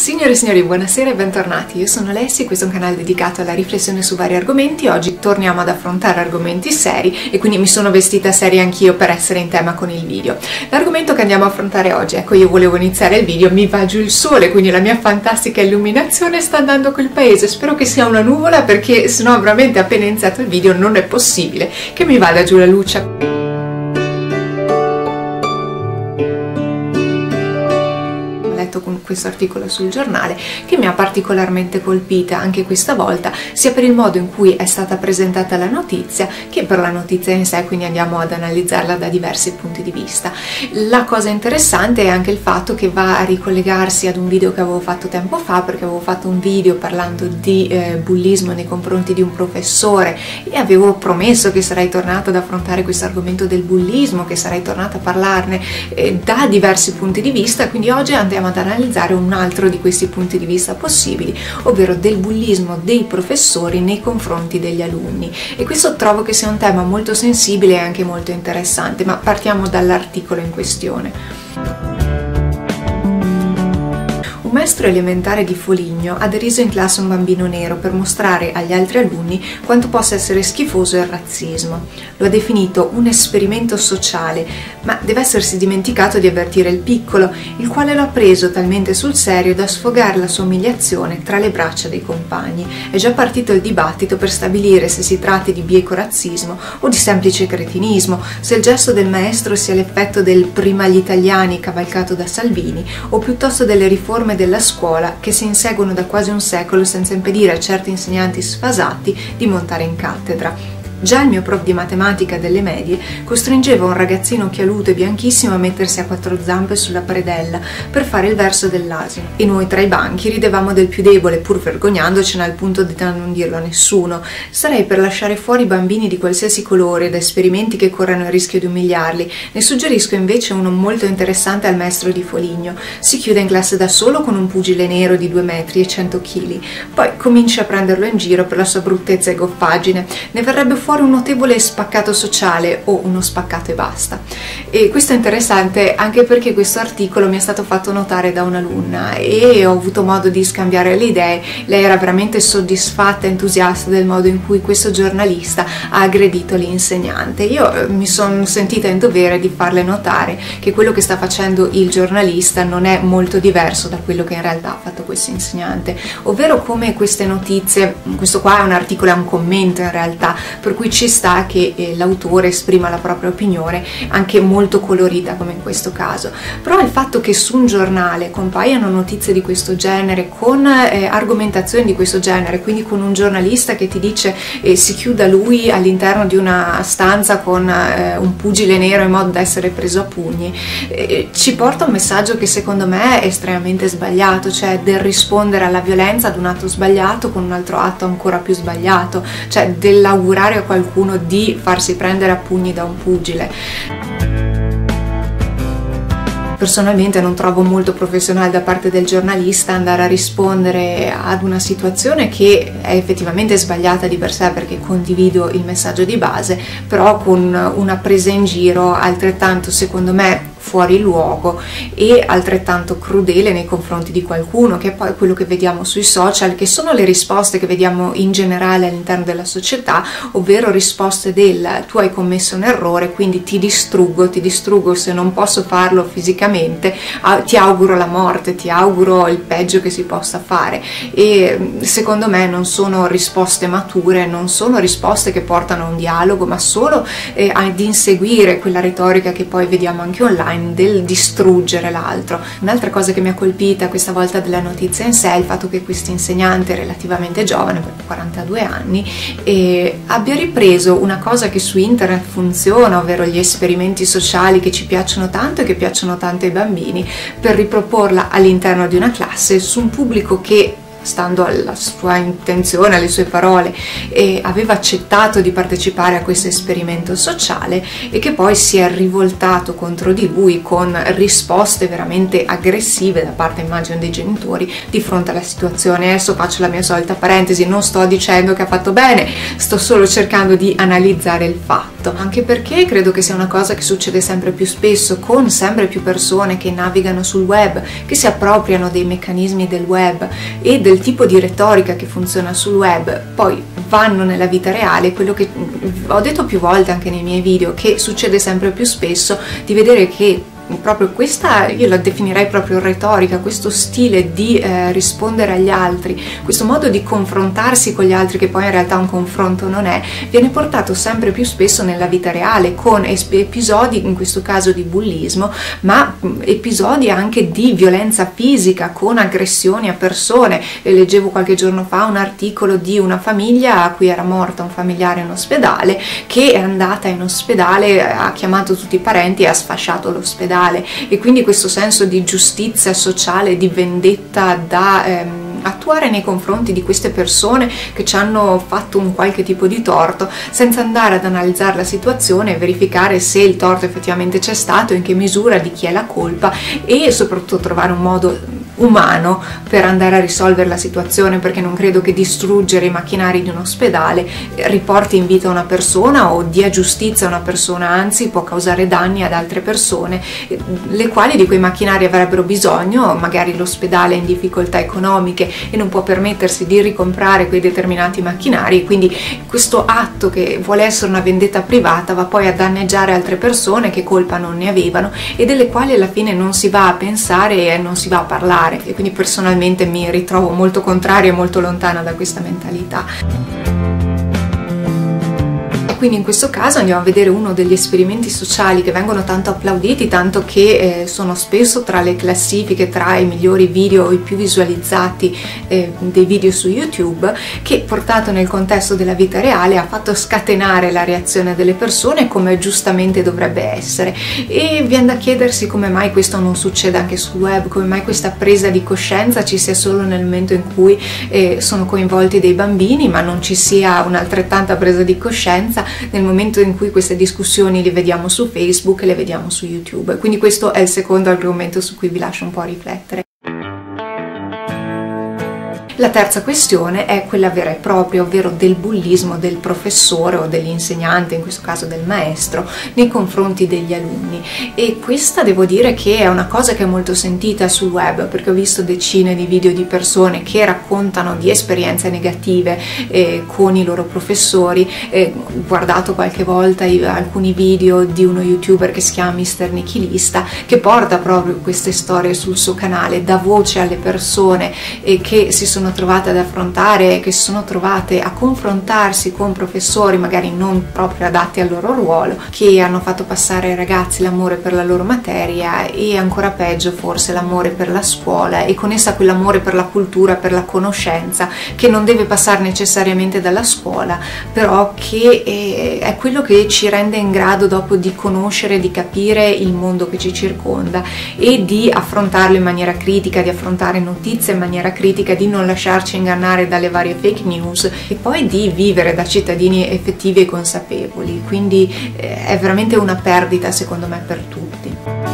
Signore e signori, buonasera e bentornati. Io sono Alessia e questo è un canale dedicato alla riflessione su vari argomenti. Oggi torniamo ad affrontare argomenti seri e quindi mi sono vestita seria anch'io per essere in tema con il video. L'argomento che andiamo a affrontare oggi, ecco, io volevo iniziare il video, mi va giù il sole, quindi la mia fantastica illuminazione sta andando col paese. Spero che sia una nuvola perché sennò veramente appena iniziato il video non è possibile che mi vada giù la luce. Con questo articolo sul giornale che mi ha particolarmente colpita anche questa volta, sia per il modo in cui è stata presentata la notizia che per la notizia in sé, quindi andiamo ad analizzarla da diversi punti di vista. La cosa interessante è anche il fatto che va a ricollegarsi ad un video che avevo fatto tempo fa, perché avevo fatto un video parlando di bullismo nei confronti di un professore e avevo promesso che sarei tornata ad affrontare questo argomento del bullismo, che sarei tornata a parlarne da diversi punti di vista, quindi oggi andiamo ad analizzare un altro di questi punti di vista possibili, ovvero del bullismo dei professori nei confronti degli alunni. E questo trovo che sia un tema molto sensibile e anche molto interessante, ma partiamo dall'articolo in questione. Un maestro elementare di Foligno ha deriso in classe un bambino nero per mostrare agli altri alunni quanto possa essere schifoso il razzismo. Lo ha definito un esperimento sociale, ma deve essersi dimenticato di avvertire il piccolo, il quale lo ha preso talmente sul serio da sfogare la sua umiliazione tra le braccia dei compagni. È già partito il dibattito per stabilire se si tratti di bieco razzismo o di semplice cretinismo, se il gesto del maestro sia l'effetto del "prima gli italiani" cavalcato da Salvini o piuttosto delle riforme della scuola che si inseguono da quasi un secolo senza impedire a certi insegnanti sfasati di montare in cattedra. Già il mio prof di matematica delle medie costringeva un ragazzino occhialuto e bianchissimo a mettersi a quattro zampe sulla predella per fare il verso dell'asino e noi tra i banchi ridevamo del più debole, pur vergognandocene al punto da non dirlo a nessuno. Sarei per lasciare fuori bambini di qualsiasi colore da esperimenti che corrano il rischio di umiliarli. Ne suggerisco invece uno molto interessante al maestro di Foligno. Si chiude in classe da solo con un pugile nero di 2 metri e 100 kg. Poi comincia a prenderlo in giro per la sua bruttezza e goffaggine. Ne verrebbe fuori un notevole spaccato sociale o uno spaccato e basta. E questo è interessante anche perché questo articolo mi è stato fatto notare da un'alunna e ho avuto modo di scambiare le idee. Lei era veramente soddisfatta e entusiasta del modo in cui questo giornalista ha aggredito l'insegnante. Io mi sono sentita in dovere di farle notare che quello che sta facendo il giornalista non è molto diverso da quello che in realtà ha fatto questo insegnante, ovvero come queste notizie, questo qua è un articolo, è un commento in realtà, per cui ci sta che l'autore esprima la propria opinione, anche molto colorita come in questo caso. Però il fatto che su un giornale compaiano notizie di questo genere, con argomentazioni di questo genere, quindi con un giornalista che ti dice si chiuda lui all'interno di una stanza con un pugile nero in modo da essere preso a pugni, ci porta un messaggio che secondo me è estremamente sbagliato, cioè del rispondere alla violenza ad un atto sbagliato con un altro atto ancora più sbagliato, cioè dell'augurare a qualcuno di farsi prendere a pugni da un pugile. Personalmente non trovo molto professionale da parte del giornalista andare a rispondere ad una situazione che è effettivamente sbagliata di per sé, perché condivido il messaggio di base, però con una presa in giro altrettanto, secondo me, fuori luogo e altrettanto crudele nei confronti di qualcuno, che è poi quello che vediamo sui social, che sono le risposte che vediamo in generale all'interno della società, ovvero risposte del "tu hai commesso un errore, quindi ti distruggo, se non posso farlo fisicamente, ti auguro la morte, ti auguro il peggio che si possa fare". E secondo me non sono risposte mature, non sono risposte che portano a un dialogo, ma solo ad inseguire quella retorica che poi vediamo anche online del distruggere l'altro. Un'altra cosa che mi ha colpita questa volta della notizia in sé è il fatto che questo insegnante relativamente giovane, per 42 anni, abbia ripreso una cosa che su internet funziona, ovvero gli esperimenti sociali che ci piacciono tanto e che piacciono tanto ai bambini, per riproporla all'interno di una classe su un pubblico che, stando alla sua intenzione, alle sue parole, aveva accettato di partecipare a questo esperimento sociale e che poi si è rivoltato contro di lui con risposte veramente aggressive da parte, immagino, dei genitori di fronte alla situazione. Adesso faccio la mia solita parentesi, non sto dicendo che ha fatto bene, sto solo cercando di analizzare il fatto. torto, anche perché credo che sia una cosa che succede sempre più spesso con sempre più persone che navigano sul web, che si appropriano dei meccanismi del web e del tipo di retorica che funziona sul web, poi vanno nella vita reale. Quello che ho detto più volte anche nei miei video, che succede sempre più spesso di vedere che proprio questa, io la definirei proprio retorica, questo stile di rispondere agli altri, questo modo di confrontarsi con gli altri, che poi in realtà un confronto non è, viene portato sempre più spesso nella vita reale, con episodi, in questo caso di bullismo, ma episodi anche di violenza fisica, con aggressioni a persone. E leggevo qualche giorno fa un articolo di una famiglia a cui era morta un familiare in ospedale, che è andata in ospedale, ha chiamato tutti i parenti e ha sfasciato l'ospedale. E quindi questo senso di giustizia sociale, di vendetta da attuare nei confronti di queste persone che ci hanno fatto un qualche tipo di torto, senza andare ad analizzare la situazione e verificare se il torto effettivamente c'è stato, in che misura, di chi è la colpa, e soprattutto trovare un modo umano per andare a risolvere la situazione, perché non credo che distruggere i macchinari di un ospedale riporti in vita una persona o dia giustizia a una persona, anzi può causare danni ad altre persone, le quali di quei macchinari avrebbero bisogno. Magari l'ospedale è in difficoltà economiche e non può permettersi di ricomprare quei determinati macchinari, quindi questo atto, che vuole essere una vendetta privata, va poi a danneggiare altre persone che colpa non ne avevano e delle quali alla fine non si va a pensare e non si va a parlare. E quindi personalmente mi ritrovo molto contraria e molto lontana da questa mentalità. Quindi in questo caso andiamo a vedere uno degli esperimenti sociali che vengono tanto applauditi, tanto che sono spesso tra le classifiche, tra i migliori video, i più visualizzati dei video su YouTube, che portato nel contesto della vita reale ha fatto scatenare la reazione delle persone, come giustamente dovrebbe essere. E viene da chiedersi come mai questo non succeda anche sul web, come mai questa presa di coscienza ci sia solo nel momento in cui sono coinvolti dei bambini, ma non ci sia un'altrettanta presa di coscienza nel momento in cui queste discussioni le vediamo su Facebook e le vediamo su YouTube. Quindi questo è il secondo argomento su cui vi lascio un po' riflettere. La terza questione è quella vera e propria, ovvero del bullismo del professore o dell'insegnante, in questo caso del maestro, nei confronti degli alunni. E questa devo dire che è una cosa che è molto sentita sul web, perché ho visto decine di video di persone che raccontano di esperienze negative con i loro professori. Ho guardato qualche volta alcuni video di uno youtuber che si chiama Mister Nichilista, che porta proprio queste storie sul suo canale, dà voce alle persone che si sono trovate ad affrontare, che si sono trovate a confrontarsi con professori magari non proprio adatti al loro ruolo, che hanno fatto passare ai ragazzi l'amore per la loro materia e ancora peggio forse l'amore per la scuola, e con essa quell'amore per la cultura, per la conoscenza, che non deve passare necessariamente dalla scuola, però che è quello che ci rende in grado dopo di conoscere, di capire il mondo che ci circonda e di affrontarlo in maniera critica, di affrontare notizie in maniera critica, di non lasciarci ingannare dalle varie fake news e poi di vivere da cittadini effettivi e consapevoli. Quindi è veramente una perdita secondo me per tutti.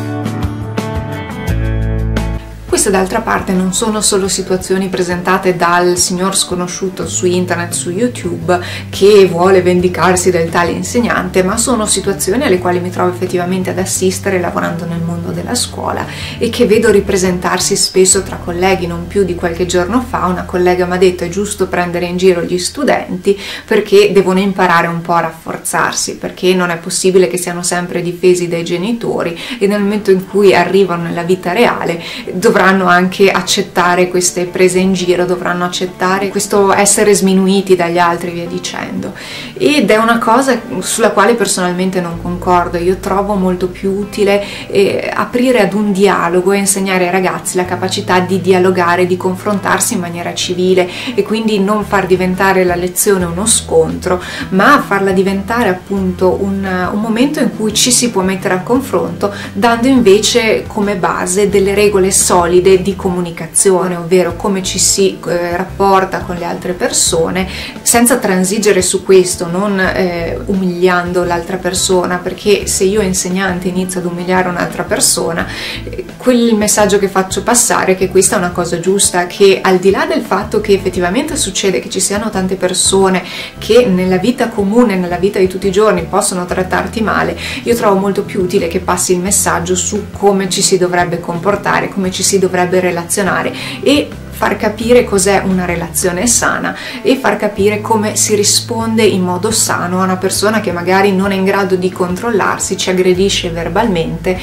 Queste d'altra parte non sono solo situazioni presentate dal signor sconosciuto su internet, su YouTube, che vuole vendicarsi del tale insegnante, ma sono situazioni alle quali mi trovo effettivamente ad assistere lavorando nel mondo della scuola e che vedo ripresentarsi spesso tra colleghi. Non più di qualche giorno fa una collega mi ha detto: è giusto prendere in giro gli studenti perché devono imparare un po' a rafforzarsi, perché non è possibile che siano sempre difesi dai genitori e nel momento in cui arrivano nella vita reale dovranno anche accettare queste prese in giro, dovranno accettare questo essere sminuiti dagli altri, via dicendo. Ed è una cosa sulla quale personalmente non concordo. Io trovo molto più utile aprire ad un dialogo e insegnare ai ragazzi la capacità di dialogare, di confrontarsi in maniera civile, e quindi non far diventare la lezione uno scontro, ma farla diventare appunto un momento in cui ci si può mettere a confronto, dando invece come base delle regole solide solide di comunicazione, ovvero come ci si rapporta con le altre persone senza transigere su questo, non umiliando l'altra persona, perché se io insegnante inizio ad umiliare un'altra persona, quel messaggio che faccio passare è che questa è una cosa giusta, che al di là del fatto che effettivamente succede che ci siano tante persone che nella vita comune, nella vita di tutti i giorni possono trattarti male, io trovo molto più utile che passi il messaggio su come ci si dovrebbe comportare, come ci si dovrebbe relazionare e far capire cos'è una relazione sana e far capire come si risponde in modo sano a una persona che magari non è in grado di controllarsi, ci aggredisce verbalmente.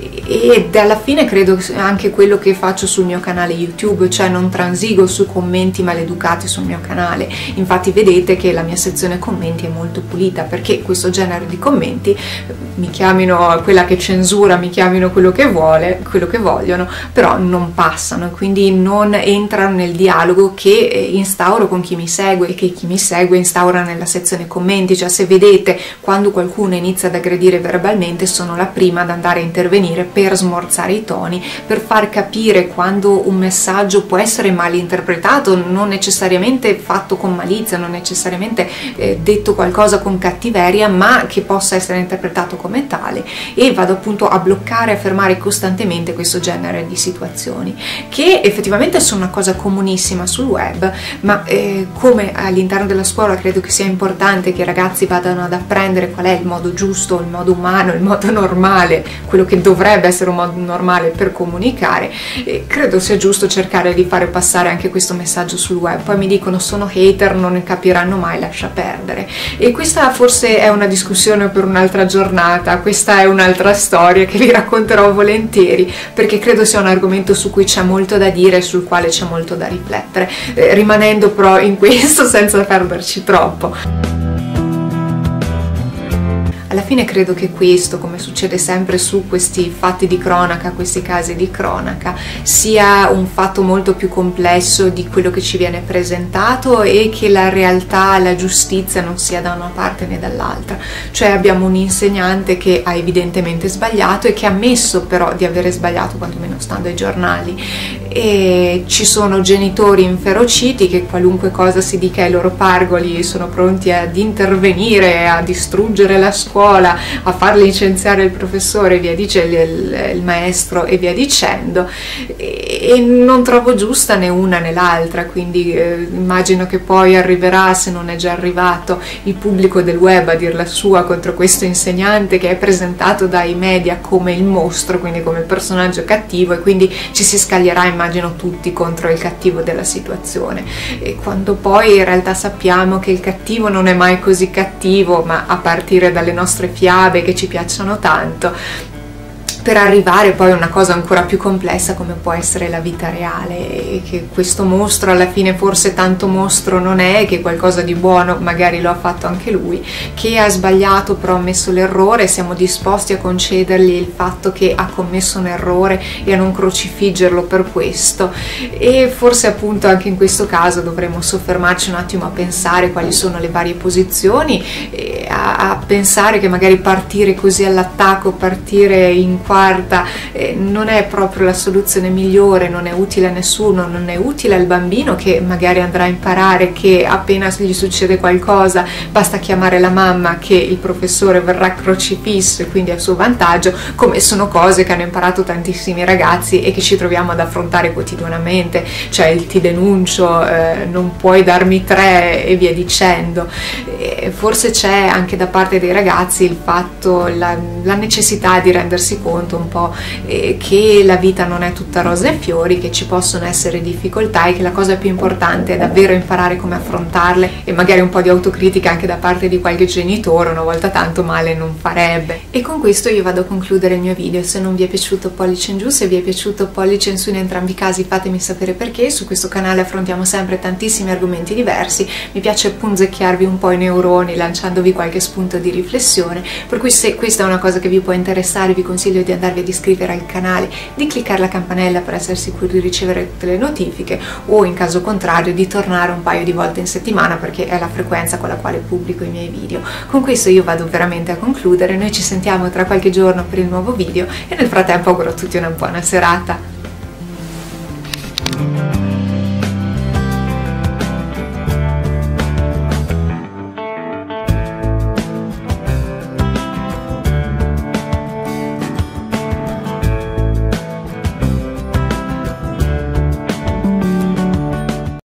Ed alla fine credo anche quello che faccio sul mio canale YouTube, cioè non transigo su commenti maleducati sul mio canale. Infatti vedete che la mia sezione commenti è molto pulita, perché questo genere di commenti, mi chiamino quella che censura, mi chiamino quello che vogliono, però non passano, quindi non entrano nel dialogo che instauro con chi mi segue e che chi mi segue instaura nella sezione commenti. Cioè, se vedete, quando qualcuno inizia ad aggredire verbalmente, sono la prima ad andare a intervenire per smorzare i toni, per far capire quando un messaggio può essere mal interpretato, non necessariamente fatto con malizia, non necessariamente detto qualcosa con cattiveria, ma che possa essere interpretato come tale, e vado appunto a bloccare, a fermare costantemente questo genere di situazioni, che effettivamente sono una cosa comunissima sul web, ma come all'interno della scuola credo che sia importante che i ragazzi vadano ad apprendere qual è il modo giusto, il modo umano, il modo normale, quello che dovrebbe essere un modo normale per comunicare, credo sia giusto cercare di fare passare anche questo messaggio sul web. Poi mi dicono sono hater, non ne capiranno mai, lascia perdere, e questa forse è una discussione per un'altra giornata, questa è un'altra storia che vi racconterò volentieri, perché credo sia un argomento su cui c'è molto da dire e sul quale c'è molto da riflettere, rimanendo però in questo senza perderci troppo. Alla fine credo che questo, come succede sempre su questi fatti di cronaca, questi casi di cronaca, sia un fatto molto più complesso di quello che ci viene presentato, e che la realtà, la giustizia non sia da una parte né dall'altra. Cioè abbiamo un insegnante che ha evidentemente sbagliato e che ha ammesso però di avere sbagliato, quantomeno stando ai giornali, e ci sono genitori inferociti che qualunque cosa si dica ai loro pargoli sono pronti ad intervenire, a distruggere la scuola, a far licenziare il professore, via dicendo, il maestro e via dicendo, e non trovo giusta né una né l'altra. Quindi immagino che poi arriverà, se non è già arrivato, il pubblico del web a dir la sua contro questo insegnante che è presentato dai media come il mostro, quindi come il personaggio cattivo, e quindi ci si scaglierà, immagino, tutti contro il cattivo della situazione, e quando poi in realtà sappiamo che il cattivo non è mai così cattivo, ma a partire dalle nostre fiabe che ci piacciono tanto, per arrivare poi a una cosa ancora più complessa come può essere la vita reale, e che questo mostro alla fine forse tanto mostro non è, che qualcosa di buono magari lo ha fatto anche lui, che ha sbagliato però ha ammesso l'errore, siamo disposti a concedergli il fatto che ha commesso un errore e a non crocifiggerlo per questo. E forse appunto anche in questo caso dovremmo soffermarci un attimo a pensare quali sono le varie posizioni, e a pensare che magari partire così all'attacco, partire in quarta, non è proprio la soluzione migliore, non è utile a nessuno, non è utile al bambino, che magari andrà a imparare che appena gli succede qualcosa basta chiamare la mamma, che il professore verrà crocifisso e quindi a suo vantaggio, come sono cose che hanno imparato tantissimi ragazzi e che ci troviamo ad affrontare quotidianamente, cioè il ti denuncio, non puoi darmi 3 e via dicendo. Forse c'è anche da parte dei ragazzi il fatto, la necessità di rendersi conto un po' che la vita non è tutta rose e fiori, che ci possono essere difficoltà e che la cosa più importante è davvero imparare come affrontarle, e magari un po' di autocritica anche da parte di qualche genitore una volta tanto male non farebbe. E con questo io vado a concludere il mio video. Se non vi è piaciuto, pollice in giù; se vi è piaciuto, pollice in su in entrambi i casi, fatemi sapere perché. Su questo canale affrontiamo sempre tantissimi argomenti diversi, mi piace punzecchiarvi un po' i neuroni lanciandovi qualche spunto di riflessione, per cui se questa è una cosa che vi può interessare vi consiglio di andarvi ad iscrivere al canale, di cliccare la campanella per essere sicuri di ricevere tutte le notifiche, o in caso contrario di tornare un paio di volte in settimana, perché è la frequenza con la quale pubblico i miei video. Con questo io vado veramente a concludere, noi ci sentiamo tra qualche giorno per il nuovo video, e nel frattempo auguro a tutti una buona serata.